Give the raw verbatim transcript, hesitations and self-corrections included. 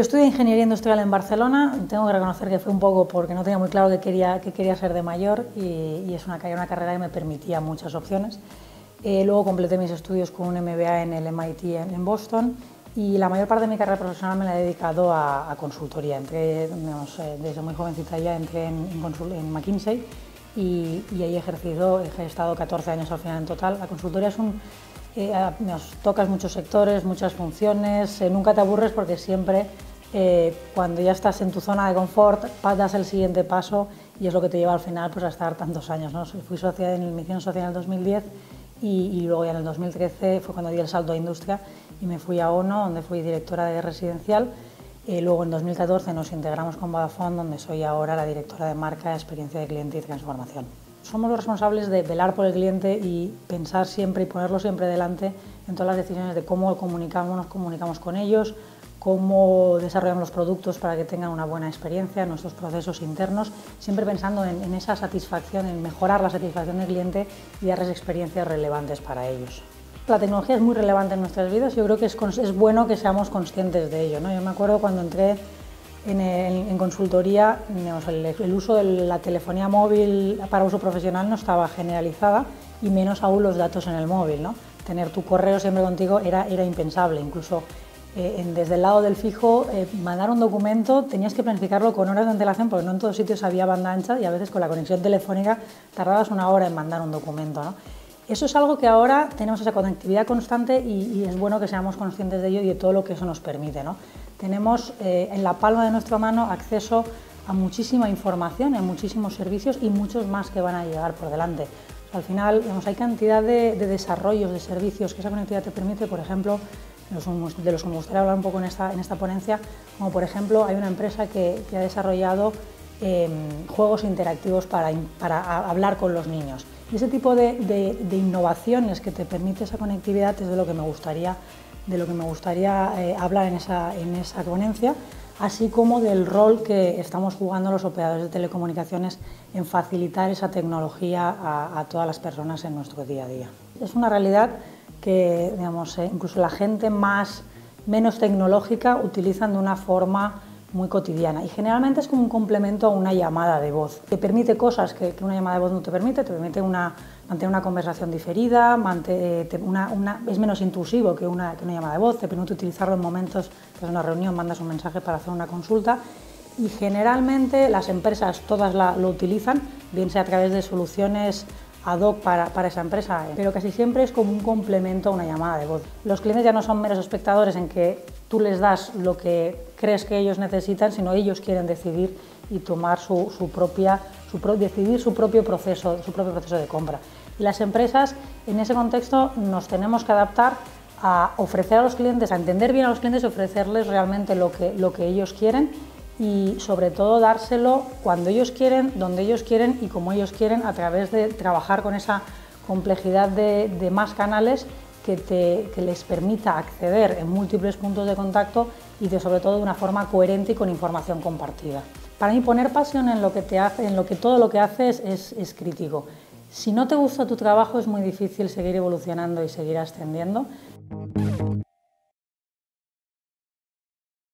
yo estudié Ingeniería Industrial en Barcelona, tengo que reconocer que fue un poco porque no tenía muy claro qué quería, qué quería ser de mayor y, y es una, una carrera que me permitía muchas opciones. Eh, luego completé mis estudios con un M B A en el M I T en, en Boston y la mayor parte de mi carrera profesional me la he dedicado a, a consultoría. Entré, digamos, eh, desde muy jovencita ya entré en, en, consul, en McKinsey y, y ahí he ejercido, he estado catorce años al final en total. La consultoría es un... Eh, nos tocas muchos sectores, muchas funciones, eh, nunca te aburres porque siempre eh, cuando ya estás en tu zona de confort das el siguiente paso y es lo que te lleva al final pues, a estar tantos años, ¿no? Fui socia en me hicieron socia en el dos mil diez y, y luego ya en el dos mil trece fue cuando di el salto a industria y me fui a ONO, donde fui directora de residencial. Eh, luego en dos mil catorce nos integramos con Vodafone, donde soy ahora la directora de marca, experiencia de cliente y transformación. Somos los responsables de velar por el cliente y pensar siempre y ponerlo siempre delante en todas las decisiones de cómo comunicamos, nos comunicamos con ellos, cómo desarrollamos los productos para que tengan una buena experiencia, nuestros procesos internos, siempre pensando en, en esa satisfacción, en mejorar la satisfacción del cliente y darles experiencias relevantes para ellos. La tecnología es muy relevante en nuestras vidas y yo creo que es, es bueno que seamos conscientes de ello, ¿no? Yo me acuerdo cuando entré En, el, en consultoría, digamos, el, el uso de la telefonía móvil para uso profesional no estaba generalizada y menos aún los datos en el móvil, ¿no? Tener tu correo siempre contigo era, era impensable, incluso eh, en, desde el lado del fijo, eh, mandar un documento tenías que planificarlo con horas de antelación porque no en todos sitios había banda ancha y a veces con la conexión telefónica tardabas una hora en mandar un documento, ¿no? Eso es algo que ahora tenemos esa conectividad constante y, y es bueno que seamos conscientes de ello y de todo lo que eso nos permite, ¿no? Tenemos eh, en la palma de nuestra mano acceso a muchísima información, a muchísimos servicios y muchos más que van a llegar por delante. O sea, al final, digamos, hay cantidad de, de desarrollos, de servicios que esa conectividad te permite, por ejemplo, de los, de los que me gustaría hablar un poco en esta, en esta ponencia, como por ejemplo hay una empresa que, que ha desarrollado eh, juegos interactivos para, para hablar con los niños. Y ese tipo de, de, de innovaciones que te permite esa conectividad es de lo que me gustaría de lo que me gustaría eh, hablar en esa, en esa ponencia, así como del rol que estamos jugando los operadores de telecomunicaciones en facilitar esa tecnología a, a todas las personas en nuestro día a día. Es una realidad que, digamos, eh, incluso la gente más, menos tecnológica utilizan de una forma muy cotidiana y generalmente es como un complemento a una llamada de voz. Te permite cosas que, que una llamada de voz no te permite, te permite una, mantener una conversación diferida, mantener, una, una, es menos intrusivo que una, que una llamada de voz, te permite utilizarlo en momentos, que es una reunión, mandas un mensaje para hacer una consulta y generalmente las empresas todas la, lo utilizan, bien sea a través de soluciones ad hoc para, para esa empresa, pero casi siempre es como un complemento a una llamada de voz. Los clientes ya no son meros espectadores en que tú les das lo que crees que ellos necesitan, sino ellos quieren decidir y tomar su, su propia, su pro, decidir su propio proceso, su propio proceso de compra. Y las empresas, en ese contexto, nos tenemos que adaptar a ofrecer a los clientes, a entender bien a los clientes y ofrecerles realmente lo que, lo que ellos quieren y sobre todo dárselo cuando ellos quieren, donde ellos quieren y como ellos quieren a través de trabajar con esa complejidad de, de más canales que, te, que les permita acceder en múltiples puntos de contacto y de, sobre todo de una forma coherente y con información compartida. Para mí poner pasión en lo que te hace, en lo que todo lo que haces es, es crítico. Si no te gusta tu trabajo es muy difícil seguir evolucionando y seguir ascendiendo.